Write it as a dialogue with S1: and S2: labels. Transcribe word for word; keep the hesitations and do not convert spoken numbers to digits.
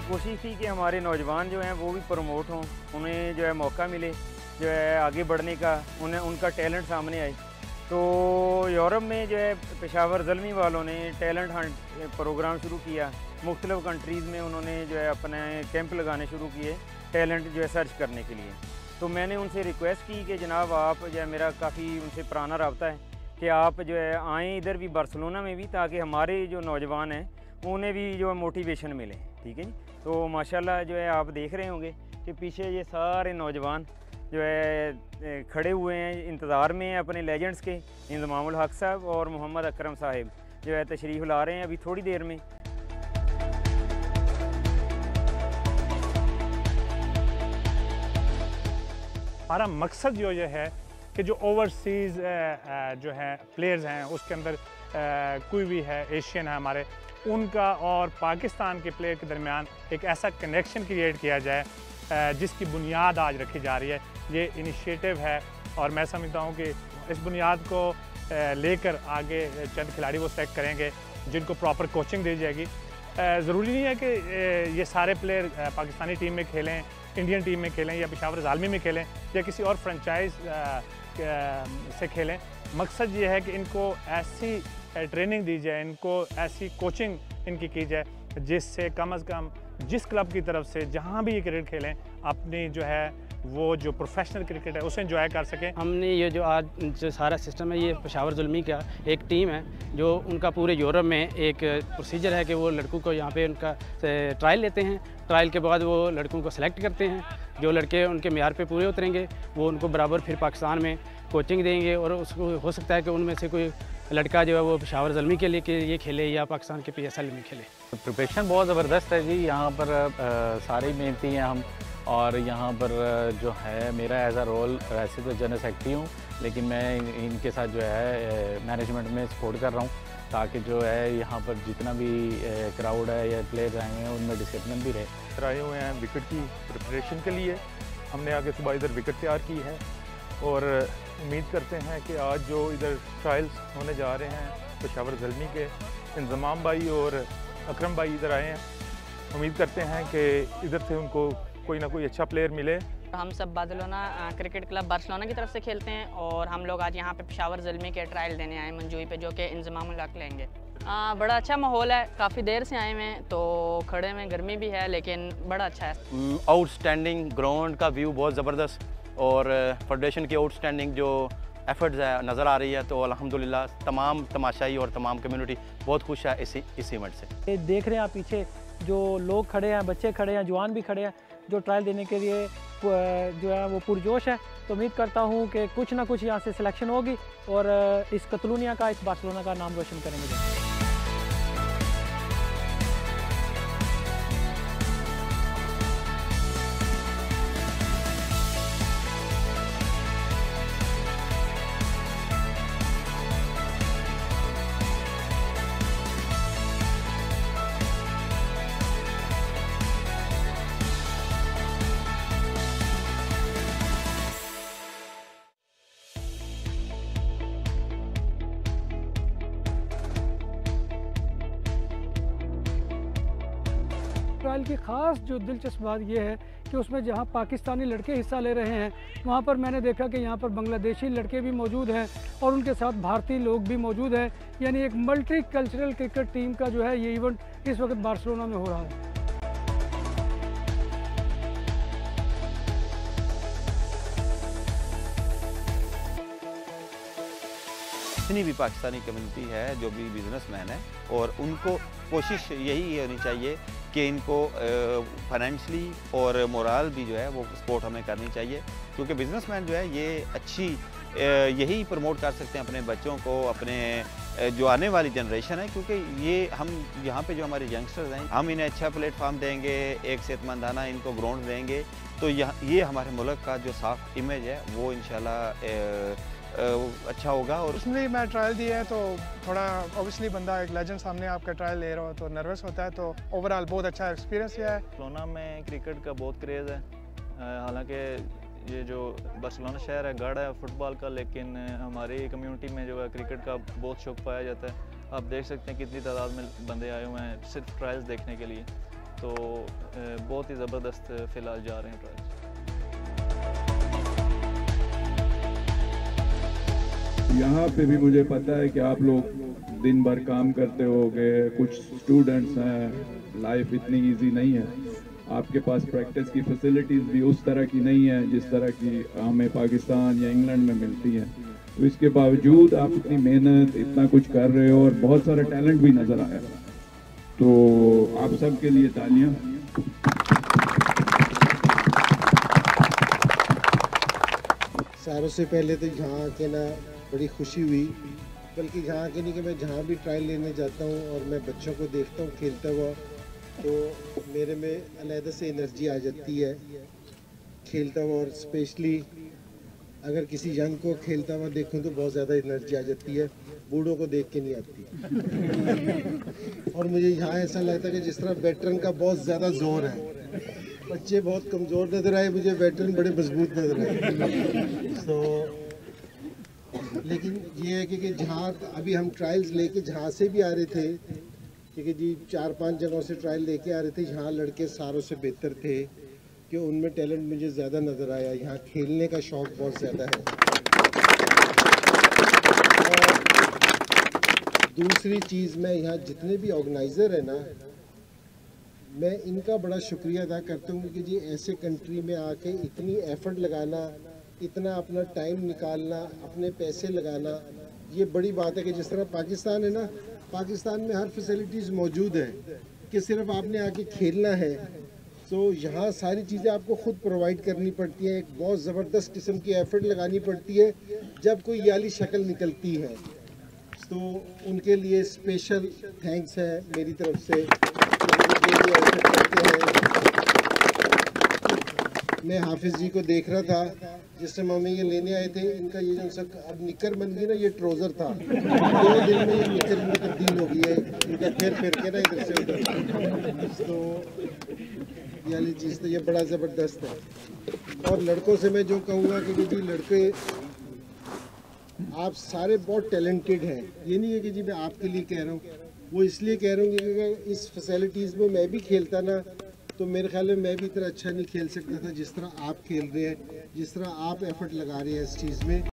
S1: कोशिश थी कि हमारे नौजवान जो हैं वो भी प्रमोट हों, उन्हें जो है मौका मिले जो है आगे बढ़ने का, उन्हें उनका टैलेंट सामने आए। तो यूरोप में जो है पेशावर ज़ल्मी वालों ने टैलेंट हंट प्रोग्राम शुरू किया। मुख्तलिफ़ कंट्रीज़ में उन्होंने जो है अपने कैंप लगाने शुरू किए टैलेंट जो है सर्च करने के लिए। तो मैंने उनसे रिक्वेस्ट की कि जनाब आप जो है, मेरा काफ़ी उनसे पुराना रब्ता है कि आप जो है आएँ इधर भी बार्सिलोना में भी, ताकि हमारे जो नौजवान हैं उन्हें भी जो है मोटिवेशन मिले। ठीक है जी। तो माशाल्लाह जो है आप देख रहे होंगे कि पीछे ये सारे नौजवान जो है खड़े हुए हैं, इंतज़ार में हैं अपने लेजेंड्स के। इंज़मामुल हक साहब और मोहम्मद अकरम साहिब जो है तशरीफ़ ला रहे हैं अभी थोड़ी देर में।
S2: हमारा मकसद जो ये है कि जो ओवरसीज़ जो है प्लेयर्स हैं उसके अंदर कोई भी है एशियन है हमारे, उनका और पाकिस्तान के प्लेयर के दरमियान एक ऐसा कनेक्शन क्रिएट किया जाए जिसकी बुनियाद आज रखी जा रही है। ये इनिशिएटिव है और मैं समझता हूँ कि इस बुनियाद को लेकर आगे चंद खिलाड़ी वो सेलेक्ट करेंगे जिनको प्रॉपर कोचिंग दी जाएगी। ज़रूरी नहीं है कि ये सारे प्लेयर पाकिस्तानी टीम में खेलें, इंडियन टीम में खेलें या पेशावर ज़ालमी में खेलें या किसी और फ्रेंचाइज से खेलें। मकसद ये है कि इनको ऐसी ट्रेनिंग दी जाए, इनको ऐसी कोचिंग इनकी की जाए जिससे कम अज़ कम जिस क्लब की तरफ से जहाँ भी ये क्रिकेट खेलें अपनी जो है वो जो प्रोफेशनल क्रिकेट है उसे एंजॉय कर सकें।
S3: हमने ये जो आज जो सारा सिस्टम है ये पेशावर ज़ुल्मी का एक टीम है जो उनका पूरे यूरोप में एक प्रोसीजर है कि वो लड़कों को यहाँ पे उनका ट्रायल लेते हैं। ट्रायल के बाद वो लड़कों को सिलेक्ट करते हैं। जो लड़के उनके मेयार पे पूरे उतरेंगे वो उनको बराबर फिर पाकिस्तान में कोचिंग देंगे और उसको हो सकता है कि उनमें से कोई लड़का जो है वो पेशावर ज़ल्मी के लिए ये खेले या पाकिस्तान के पी एस एल में खेले।
S4: प्रिपरेशन बहुत ज़बरदस्त है जी। यहाँ पर आ, सारे मेहनती हैं हम, और यहाँ पर जो है मेरा एज अ रोल वैसे तो जनरल सेक्रेटरी हूँ, लेकिन मैं इनके साथ जो है मैनेजमेंट में सपोर्ट कर रहा हूँ ताकि जो है यहाँ पर जितना भी क्राउड है या प्लेयर्स आए हुए हैं उनमें डिसिप्लिन भी रहे।
S5: आए हुए हैं विकेट की प्रिपरेशन के लिए, हमने आगे सुबह इधर विकेट तैयार की है और उम्मीद करते हैं कि आज जो इधर ट्रायल्स होने जा रहे हैं पेशावर ज़ल्मी के इंज़माम भाई और अकरम भाई इधर आए हैं। उम्मीद करते हैं कि इधर से उनको कोई ना कोई अच्छा प्लेयर मिले।
S6: हम सब बार्सिलोना क्रिकेट क्लब बार्सिलोना की तरफ से खेलते हैं और हम लोग आज यहाँ पे पेशावर ज़ल्मी के ट्रायल देने आए मंजूई पे, जो कि इंज़मामुल हक लेंगे। आ, बड़ा अच्छा माहौल है, काफ़ी देर से आए हैं तो खड़े में गर्मी भी है लेकिन बड़ा अच्छा है।
S7: आउटस्टैंडिंग ग्राउंड का व्यू बहुत ज़बरदस्त और फेडरेशन की आउटस्टैंडिंग जो एफर्ट्स है नज़र आ रही है। तो अल्हम्दुलिल्लाह तमाम तमाशाई और तमाम कम्युनिटी बहुत खुश है इसी इस इवेंट से।
S8: देख रहे हैं आप पीछे जो लोग खड़े हैं, बच्चे खड़े हैं, जवान भी खड़े हैं जो ट्रायल देने के लिए जो है वो पुरजोश है। तो उम्मीद करता हूँ कि कुछ ना कुछ यहाँ से सिलेक्शन होगी और इस कतलूनिया का, इस बार्सिलोना का नाम रोशन करेंगे।
S9: ट्रायल की ख़ास जो दिलचस्प बात यह है कि उसमें जहां पाकिस्तानी लड़के हिस्सा ले रहे हैं वहां पर मैंने देखा कि यहां पर बांग्लादेशी लड़के भी मौजूद हैं और उनके साथ भारतीय लोग भी मौजूद हैं। यानी एक मल्टी कल्चरल क्रिकेट टीम का जो है ये इवेंट इस वक्त बार्सिलोना में हो रहा है।
S7: जितनी भी पाकिस्तानी कम्युनिटी है, जो भी बिजनेसमैन है, और उनको कोशिश यही होनी चाहिए कि इनको फाइनेंशली और मोरल भी जो है वो सपोर्ट हमें करनी चाहिए, क्योंकि बिजनेसमैन जो है ये अच्छी यही प्रमोट कर सकते हैं अपने बच्चों को, अपने जो आने वाली जनरेशन है, क्योंकि ये हम यहाँ पे जो हमारे यंगस्टर्स हैं हम इन्हें अच्छा प्लेटफार्म देंगे, एक सेहतमंदाना इनको ग्राउंड देंगे तो ये हमारे मुल्क का जो साफ इमेज है वो इंशाल्लाह अच्छा होगा। और
S10: उसमें मैं ट्रायल दिया है तो थोड़ा ऑब्वियसली बंदा एक लेजेंड सामने आपका ट्रायल ले रहा हो तो नर्वस होता है, तो ओवरऑल बहुत अच्छा एक्सपीरियंस है।
S11: बार्सिलोना में क्रिकेट का बहुत क्रेज़ है, हालांकि ये जो बार्सिलोना शहर है गढ़ है फुटबॉल का, लेकिन हमारी कम्युनिटी में जो है क्रिकेट का बहुत शौक पाया जाता है। आप देख सकते हैं कितनी तादाद में बंदे आए हुए हैं सिर्फ ट्रायल्स देखने के लिए। तो बहुत ही ज़बरदस्त फ़िलहाल जा रहे हैं ट्रायल्स।
S12: यहाँ पे भी मुझे पता है कि आप लोग दिन भर काम करते होगे, कुछ स्टूडेंट्स हैं, लाइफ इतनी इजी नहीं है, आपके पास प्रैक्टिस की फैसिलिटीज़ भी उस तरह की नहीं है जिस तरह की हमें पाकिस्तान या इंग्लैंड में मिलती है। तो इसके बावजूद आप इतनी मेहनत, इतना कुछ कर रहे हो और बहुत सारा टैलेंट भी नज़र आया, तो आप सब के लिए तालियां।
S13: सारों से पहले तो यहाँ आके ना बड़ी खुशी हुई, बल्कि यहाँ आके नहीं कि मैं जहाँ भी ट्रायल लेने जाता हूँ और मैं बच्चों को देखता हूँ खेलता हुआ, तो मेरे में अलहदा से एनर्जी आ जाती है खेलता हुआ। और स्पेशली अगर किसी यंग को खेलता हुआ देखूँ तो बहुत ज़्यादा एनर्जी आ जाती है, बूढ़ों को देख के नहीं आती। और मुझे यहाँ ऐसा लगता है कि जिस तरह वेटरन का बहुत ज़्यादा जोर है, बच्चे बहुत कमज़ोर नज़र आए, मुझे वेटरन बड़े मजबूत नज़र आए। तो लेकिन ये है कि, कि जहाँ अभी हम ट्रायल्स लेके जहाँ से भी आ रहे थे, क्योंकि जी चार पांच जगहों से ट्रायल लेके आ रहे थे, यहाँ लड़के सारों से बेहतर थे कि उनमें टैलेंट मुझे ज़्यादा नज़र आया। यहाँ खेलने का शौक़ बहुत ज़्यादा है। और दूसरी चीज़, मैं यहाँ जितने भी ऑर्गेनाइज़र हैं ना, मैं इनका बड़ा शुक्रिया अदा करता हूँ कि जी ऐसे कंट्री में आके इतनी एफर्ट लगाना, इतना अपना टाइम निकालना, अपने पैसे लगाना, ये बड़ी बात है। कि जिस तरह पाकिस्तान है ना, पाकिस्तान में हर फैसिलिटीज़ मौजूद है कि सिर्फ आपने आके खेलना है। तो यहाँ सारी चीज़ें आपको खुद प्रोवाइड करनी पड़ती हैं, एक बहुत ज़बरदस्त किस्म की एफर्ट लगानी पड़ती है जब कोई ये वाली शक्ल निकलती है। तो उनके लिए स्पेशल थैंक्स है मेरी तरफ से। मैं हाफिज़ जी को देख रहा था जिस समय हमें ये लेने आए थे, इनका ये जो सब अब निकर बन गई ना, ये ट्राउज़र था, दो दिन में ये निकर में तब्दील हो गई है, इनका फिर फिर के ना इधर से उधर। तो ये वाली चीज़ तो ये बड़ा ज़बरदस्त है। और लड़कों से मैं जो कहूँगा कि जी लड़के आप सारे बहुत टैलेंटेड हैं, ये नहीं है कि जी मैं आपके लिए कह रहा हूँ, वो इसलिए कह रहा हूँ कि अगर इस फैसिलिटीज़ में मैं भी खेलता ना, तो मेरे ख्याल में मैं भी इतना अच्छा नहीं खेल सकता था जिस तरह आप खेल रहे हैं, जिस तरह आप एफर्ट लगा रहे हैं इस चीज़ में।